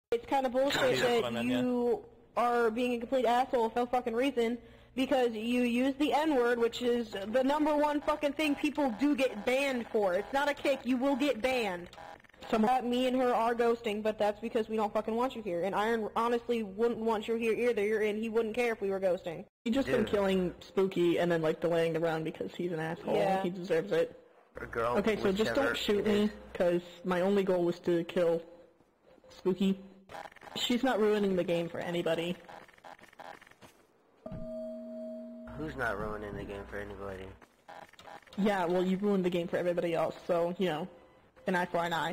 It's kind of bullshit that you are being a complete asshole for no fucking reason, because you use the N-word, which is the #1 fucking thing people do get banned for. It's not a kick, you will get banned. So me and her are ghosting, but that's because we don't fucking want you here. And Iron honestly wouldn't want you here either, and he wouldn't care if we were ghosting. He just been killing Spooky and then like delaying the round because he's an asshole. Yeah. He deserves it. Girl, okay, so just don't shoot me, because my only goal was to kill Spooky. She's not ruining the game for anybody. Who's not ruining the game for anybody? Yeah, well, you ruined the game for everybody else, so, you know, an eye for an eye.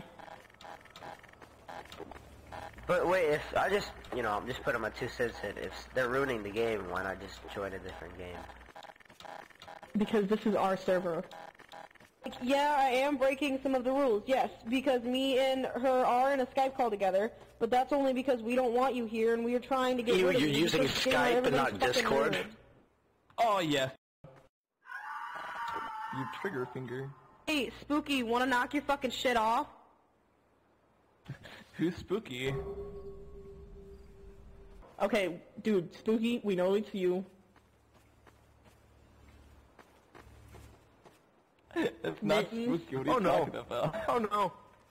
But wait, if I just, you know, I'm just putting my 2 cents in. If they're ruining the game, why not just join a different game? Because this is our server. Yeah, I am breaking some of the rules, yes, because me and her are in a Skype call together, but that's only because we don't want you here, and we are trying to get rid of you. You're using Skype and not Discord? Oh, yeah. You trigger finger. Hey, Spooky, wanna knock your fucking shit off? Who's Spooky? Okay, dude, Spooky, we know it's you. It's not Spooky, what are you talking about? Oh no!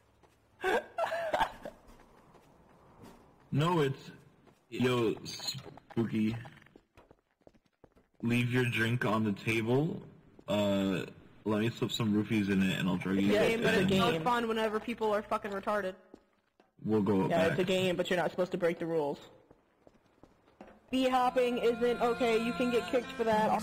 No, it's... Yo, Spooky. Leave your drink on the table. Let me slip some roofies in it and I'll drug you. Yeah, it's a game. It's fun whenever people are fucking retarded. We'll go back. Yeah, it's a game, but you're not supposed to break the rules. Bee hopping isn't okay, you can get kicked for that.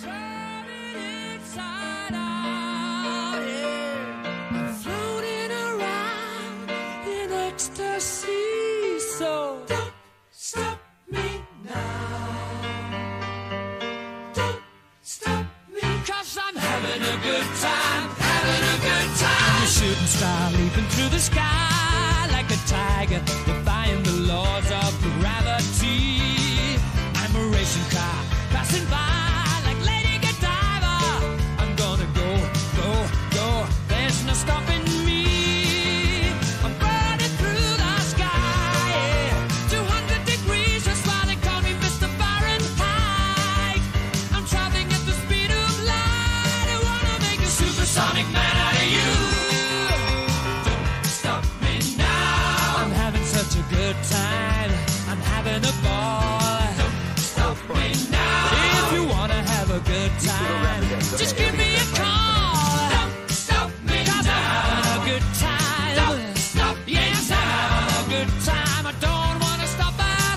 Floating around in ecstasy, so don't stop me now. Don't stop me, 'cause I'm having a good time, having a good time. I'm a shooting star leaping through the sky like a tiger, defying the laws of gravity. I'm a racing car passing by like Lady Godiva. I'm gonna go, go, go. There's no stopping me. I'm burning through the sky, yeah. 200 degrees, that's why they call me Mr. Fahrenheit. I'm traveling at the speed of light. I wanna make a supersonic man out of you. Don't stop me now. I'm having such a good time. I'm having a ball. Don't stop me now. If you wanna have a good time, just give me a call. Don't stop me now. I'm having a good time. Don't stop me now. Yes, I'm having a good time. I don't wanna stop at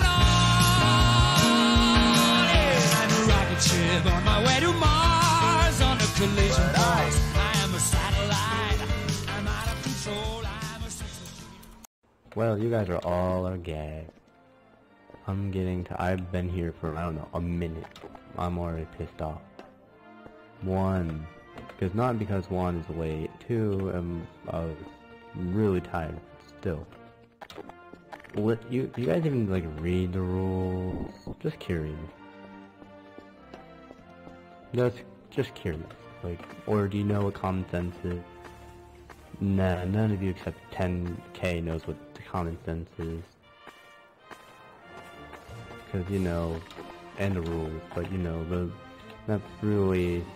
all. Yeah. I'm a rocket ship on my way to Mars on a collision course. I am a satellite. I'm out of control. I'm a Well, you guys are all a gag. I've been here for, I don't know, a minute. I'm already pissed off. 1, not because 1 is late. 2, I was really tired still. Do you guys even, like, read the rules? Just curious. Just curious. Like, or do you know what common sense is? Nah, none of you except 10K knows what the common sense is. Because, you know, and the rules, but, you know, that's really...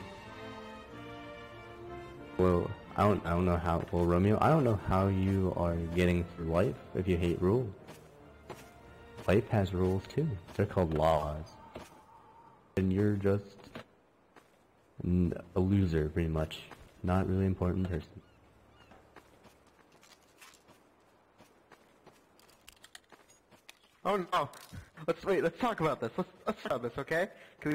Well, I don't know how... Well, Romeo, I don't know how you are getting through life if you hate rules. Life has rules, too. They're called laws. And you're just... a loser, pretty much. Not really important person. Oh no! Let's talk about this. Let's talk about this, okay?